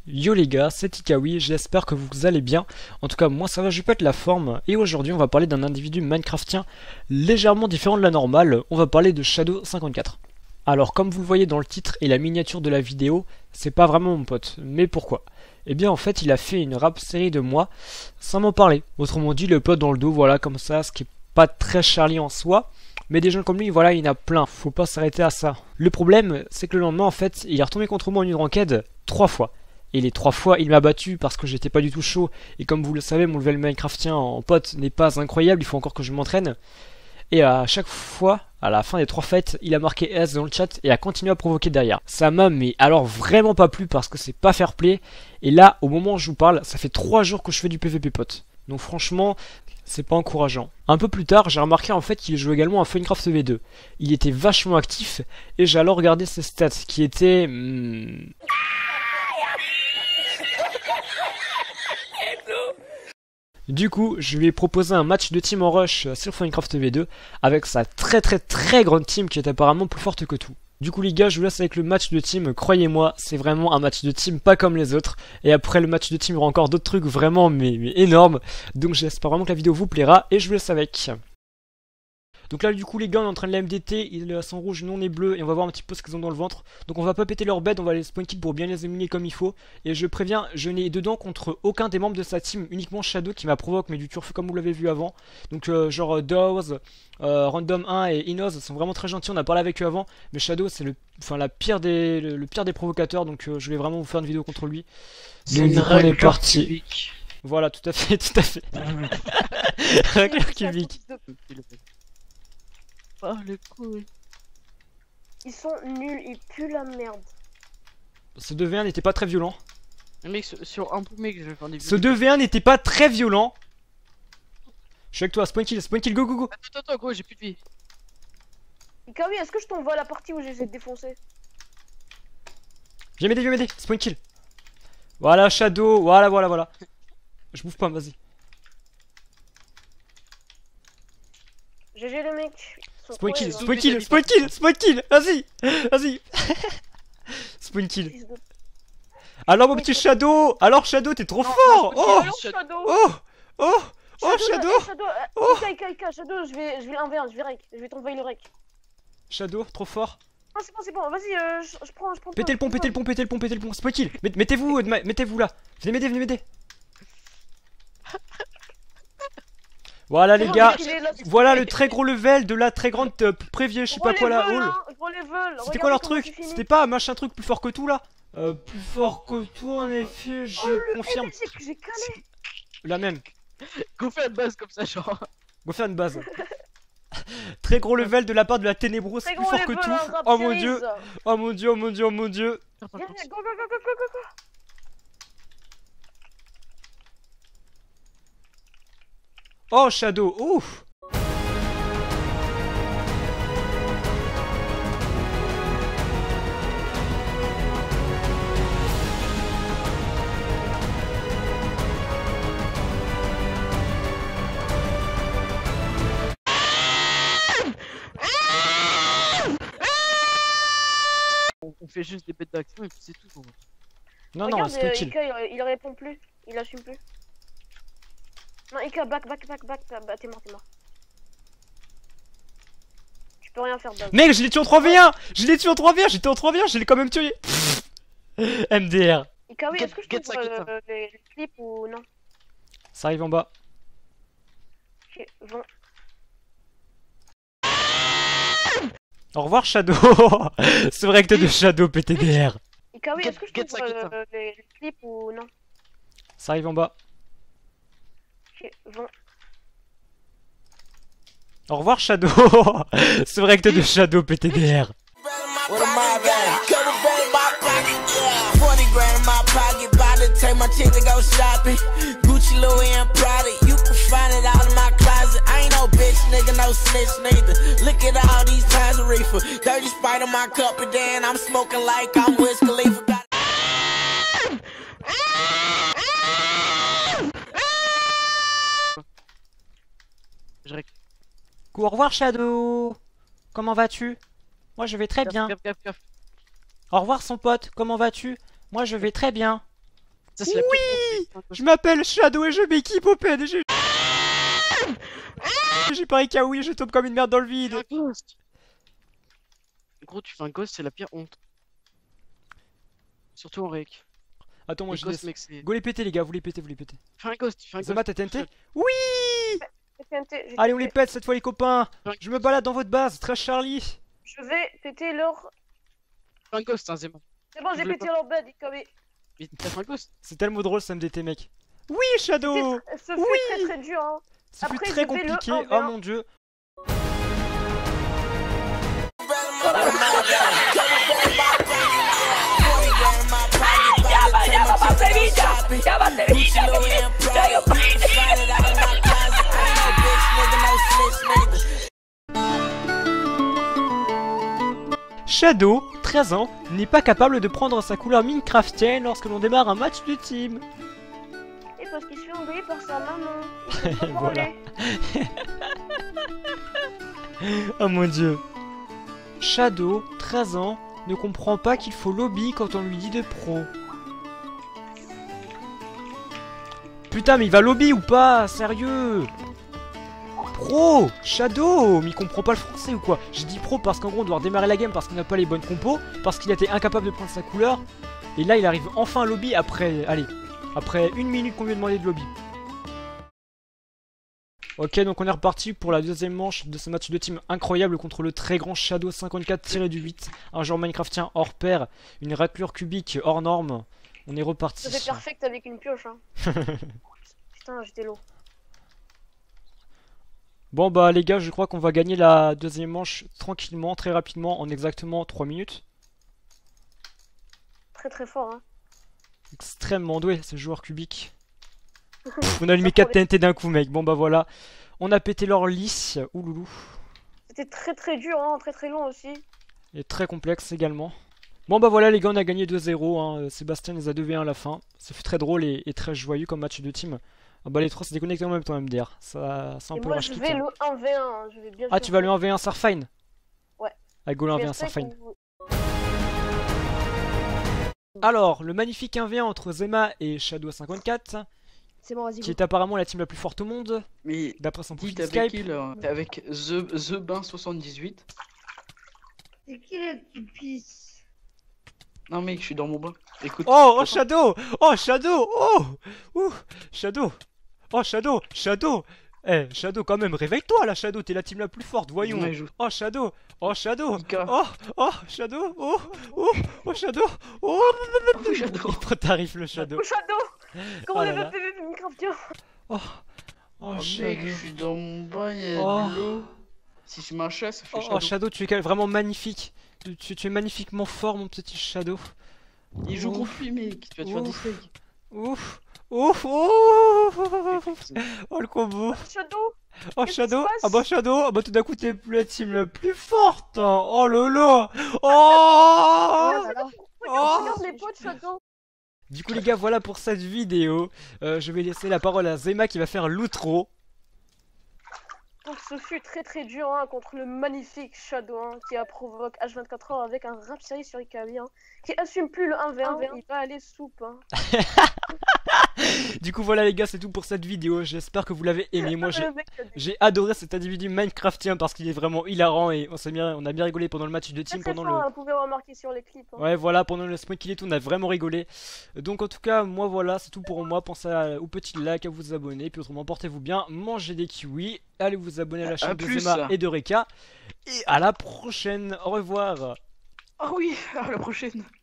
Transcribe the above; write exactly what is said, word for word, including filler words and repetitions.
Yo les gars, c'est Ikawi, j'espère que vous allez bien. En tout cas, moi ça va, je pète la forme. Et aujourd'hui, on va parler d'un individu minecraftien légèrement différent de la normale. On va parler de Shadow cinquante-quatre. Alors, comme vous le voyez dans le titre et la miniature de la vidéo, c'est pas vraiment mon pote. Mais pourquoi? Eh bien, en fait, il a fait une rap série de moi sans m'en parler. Autrement dit, le pote dans le dos, voilà, comme ça, ce qui est pas très Charlie en soi. Mais des gens comme lui, voilà, il y en a plein. Faut pas s'arrêter à ça. Le problème, c'est que le lendemain, en fait, il est retombé contre moi en une ranked trois fois. Et les trois fois, il m'a battu parce que j'étais pas du tout chaud. Et comme vous le savez, mon level Minecraftien en pote n'est pas incroyable. Il faut encore que je m'entraîne. Et à chaque fois, à la fin des trois fêtes, il a marqué S dans le chat et a continué à provoquer derrière. Ça m'a mais alors vraiment pas plu parce que c'est pas fair play. Et là, au moment où je vous parle, ça fait trois jours que je fais du P V P pote. Donc franchement, c'est pas encourageant. Un peu plus tard, j'ai remarqué en fait qu'il jouait également à Funecraft V deux. Il était vachement actif et j'ai alors regardé ses stats qui étaient... Hmm... Du coup, je lui ai proposé un match de team en rush sur Funecraft V deux avec sa très très très grande team qui est apparemment plus forte que tout. Du coup les gars, je vous laisse avec le match de team, croyez-moi, c'est vraiment un match de team pas comme les autres. Et après le match de team, il y aura encore d'autres trucs vraiment mais, mais énormes. Donc j'espère vraiment que la vidéo vous plaira et je vous laisse avec. Donc là du coup les gars on est en train de la M D T, ils sont rouges, nous on est bleu et on va voir un petit peu ce qu'ils ont dans le ventre. Donc on va pas péter leur bed, on va les spawn kill pour bien les éliminer comme il faut. Et je préviens, je n'ai dedans contre aucun des membres de sa team, uniquement Shadow qui m'a provoqué mais du turfu comme vous l'avez vu avant. Donc euh, genre Dawes, euh, Random un et Inoz sont vraiment très gentils, on a parlé avec eux avant. Mais Shadow c'est le, enfin, la pire des, le, le pire des provocateurs, donc euh, je vais vraiment vous faire une vidéo contre lui. C'est une règle partie. Voilà, tout à fait, tout à fait. Règle cubique. Oh le cool. Ils sont nuls, ils puent la merde. Ce deux v un n'était pas très violent. Mec, sur, sur un peu mec, je vais faire des Ce deux v un n'était pas très violent. Je suis avec toi, spawn kill, spawn kill, go go go. Attends, attends, gros, j'ai plus de vie. Ikawi, est-ce que je t'envoie la partie où j'essaie de défoncer? Viens m'aider, viens m'aider, spawn kill. Voilà, Shadow, voilà, voilà, voilà. Je bouffe pas, vas-y. G G les mecs. Spawn kill, spawn kill, spawn kill, spawn kill, vas-y, vas-y. Spawn kill. Alors mon petit Shadow, alors Shadow t'es trop fort. Oh, oh, oh, oh Shadow. Oh, Ika, Ika, Shadow, je vais, je vais un v un, je vais rec, je vais t'envoyer le rec. Shadow, trop fort. Ah c'est bon, c'est bon, vas-y, euh, je, je prends, je prends. Pétez le pont, pétez le pont, pétez le pont, pétez le pont, spawn kill. Mettez-vous, mettez-vous là. Venez m'aider, venez m'aider. Voilà les gars, voilà le très gros level de la très grande top, prévieux, je sais pas quoi la hall. C'était quoi leur truc? C'était pas machin truc plus fort que tout là? Euh, plus fort que tout en effet, je confirme. La même. Go faire une base comme ça genre. Go faire une base. Très gros level de la part de la ténébreuse, plus fort que tout. Oh mon dieu, oh mon dieu, oh mon dieu, oh mon dieu. Go, go, go, go, go, go, go. Oh Shadow, ouf. On fait juste des bêtes d'action et puis c'est tout. Non, Regarde, non, c'est kill. Ika, il, il répond plus, il assume plus. Non, Ika, back, back, back, back, bah, t'es mort, t'es mort. Tu peux rien faire de Mec, je l'ai tué en trois v un. Je l'ai tué en trois v un, j'étais en trois v un, je l'ai quand même tué. M D R. Ika, oui, est-ce que je te vois euh, les, les clips ou non? Ça arrive en bas. Ok, bon. Au revoir Shadow. C'est vrai que t'es de Shadow P T D R. Ika, oui, est-ce que je te vois euh, les, les clips ou non? Ça arrive en bas. Ok, bon. Au revoir Shadow. C'est vrai que t'es de Shadow P T D R. Nigga, no snitch neither. Look at all these times of reefer. Dirty Sprite on my cup and then I'm smoking like I'm Wiz Khalifa. Au revoir Shadow. Comment vas-tu? Moi je vais très bien. Au revoir son pote, comment vas-tu? Moi je vais très bien. Ça, c'est la pire honte. Je m'appelle Shadow et je m'équipe au P N G. J'ai pari Kawi, je tombe comme une merde dans le Tu vide. fais un ghost. Gros, tu fais un ghost, c'est la pire honte. Surtout en rec. Attends, moi Les je ghosts, laisse. mec, c'est. Go les péter, les gars, vous les pétez, vous les pétez. Fais un ghost, fais un ghost. Zama, t'as T N T? Seul. Oui. J'ai T N T, j'ai Allez, on T N T. les pète cette fois, les copains. Je me balade dans votre base, très Charlie. Je vais péter leur. Fais un ghost, hein, Zema. C'est bon, Je j'ai voulais pété pas. leur bed, ils comme. Mais t'as fait un ghost. C'est tellement drôle, ça me D T, mec. Oui, Shadow. Ce fut Oui. très très dur, hein. Ça fut Après, très je vais le compliqué, un v oh un. mon dieu. Shadow, treize ans, n'est pas capable de prendre sa couleur Minecraftienne lorsque l'on démarre un match de team. Et parce qu'il se fait embrouiller par sa maman. Il peut pas Voilà. parler. Oh mon dieu. Shadow, treize ans, ne comprend pas qu'il faut lobby quand on lui dit de pro. Putain, mais il va lobby ou pas? Sérieux? Pro! Shadow! Mais il comprend pas le français ou quoi? J'ai dit pro parce qu'en gros on doit redémarrer la game parce qu'on n'a pas les bonnes compos, parce qu'il a été incapable de prendre sa couleur. Et là il arrive enfin à lobby après, allez, après une minute qu'on lui a demandé de lobby. Ok, donc on est reparti pour la deuxième manche de ce match de team incroyable contre le très grand Shadow cinquante-quatre huit. Un joueur minecraftien hors pair, une raclure cubique hors norme. On est reparti. Ça fait perfect avec une pioche, hein. Putain, j'étais lourd. Bon bah les gars, je crois qu'on va gagner la deuxième manche tranquillement, très rapidement, en exactement trois minutes. Très très fort, hein. Extrêmement doué ce joueur cubique. Pff, on a allumé quatre T N T d'un coup mec, bon bah voilà. On a pété leur lisse, ouloulou. C'était très très dur, hein, très très long aussi. Et très complexe également. Bon bah voilà les gars, on a gagné deux zéro, hein. Sébastien les a deux v un à la fin. Ça fait très drôle et, et très joyeux comme match de team. Ah bah les trois s'est déconnecté en même temps M D R, ça c'est un Et peu moi rush je kit, vais hein. le un v un, hein. Je vais bien Ah sûr tu vas le faire. un v un Surfine? Ouais. Allez go le un v un Je vais rester Surfine. avec vous. Alors, le magnifique un v un entre Zema et Shadow cinquante-quatre, C'est bon, vas-y. qui est apparemment la team la plus forte au monde, Mais d'après son dis, profil t'es avec Skype. qui là? T'es avec The, The Bain soixante-dix-huit. C'est qui là qui pisse? Non mec, je suis dans mon bain. Écoute. Oh, oh Shadow! Oh Shadow! Oh! Ouh! Shadow! Oh Shadow! Shadow! Eh, Shadow quand même, réveille-toi là Shadow, t'es la team la plus forte, voyons! Ouais, je- Oh Shadow! Oh Shadow! Ika. Oh! Oh Shadow! Oh! Oh! Oh Shadow! Oh! Oh, Shadow. Il prend tarif le Shadow. Oh Shadow! Comment Oh on là est là. pas P V Minecraftien? Oh! Oh, Oh mec, Shadow! je suis dans mon bain, il y a Oh. de l'eau. Si je mets un chat, ça fait Oh, Shadow. oh, Shadow, tu es vraiment magnifique! Tu, tu- tu es magnifiquement fort mon petit Shadow! Il joue Ouf. contre lui, mec. Tu vas te faire Ouf. dislike. Ouf! Ouf! Ouf! Oh le combo! Shadow! Oh Qu'est-ce Shadow! qui se passe Ah bah Shadow! Ah bah tout d'un coup t'es plus la team la plus forte! Hein. Oh lolo! Oh! Regarde, Oh. regarde les potes Shadow! Du coup les gars, voilà pour cette vidéo. Euh, je vais laisser la parole à Zema qui va faire l'outro. Donc ce fut très très dur, hein, contre le magnifique Shadow, hein, qui a provoqué H vingt-quatre heures avec un rap série sur Ikabi, hein, qui assume plus le un v un, il va aller soupe, hein. Du coup voilà les gars, c'est tout pour cette vidéo. J'espère que vous l'avez aimé. Moi j'ai Le mec qui a dit- j'ai adoré cet individu Minecraftien parce qu'il est vraiment hilarant et on s'est bien, on a bien rigolé pendant le match de Très, team, très pendant fort, le. hein, vous pouvez remarquer sur les clips, hein. Ouais voilà, pendant le smoke et tout, on a vraiment rigolé. Donc en tout cas, moi voilà, c'est tout pour moi. Pensez à- au petit like, à vous abonner. Puis autrement, portez-vous bien, mangez des kiwis. Allez vous abonner à la chaîne À de plus. Zema et de Reka. Et à la prochaine, au revoir. Ah oui, à la prochaine.